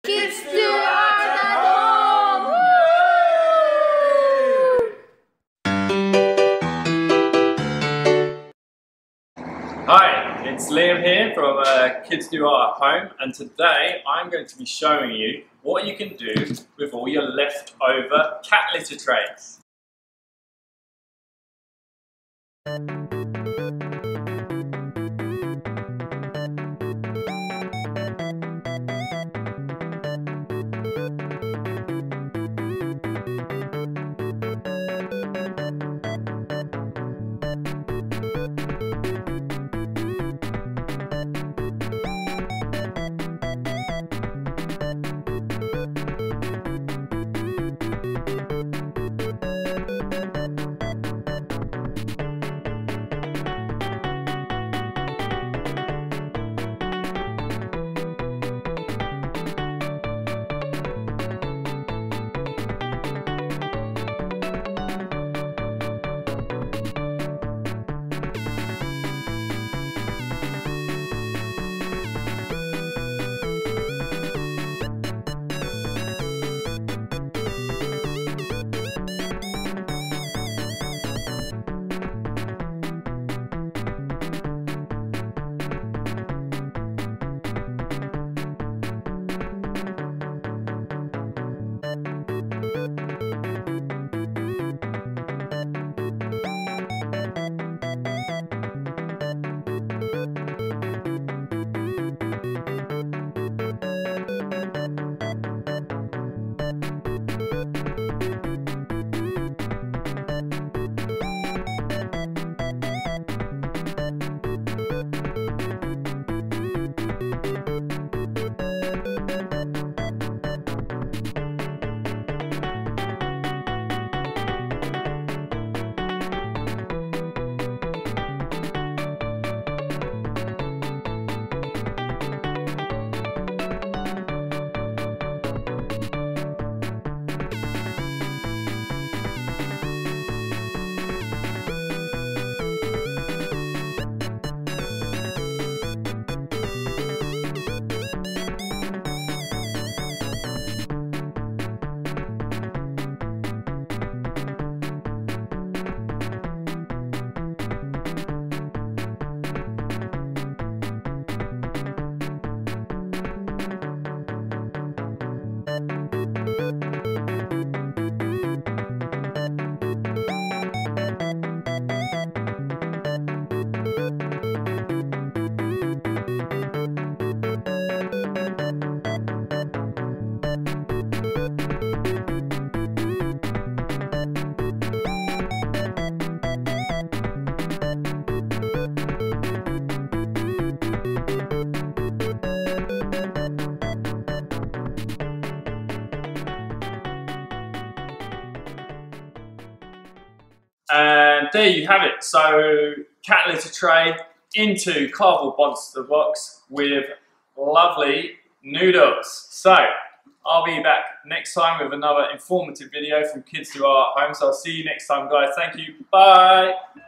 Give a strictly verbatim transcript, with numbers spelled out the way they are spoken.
Kids do art at home! Hi, it's Liam here from uh, Kids Do Art at Home, and today I'm going to be showing you what you can do with all your leftover cat litter trays. And there you have it. So cat litter tray into cardboard monster box with lovely noodles. So I'll be back next time with another informative video from Kids Do Art at Home. So I'll see you next time, guys. Thank you. Bye.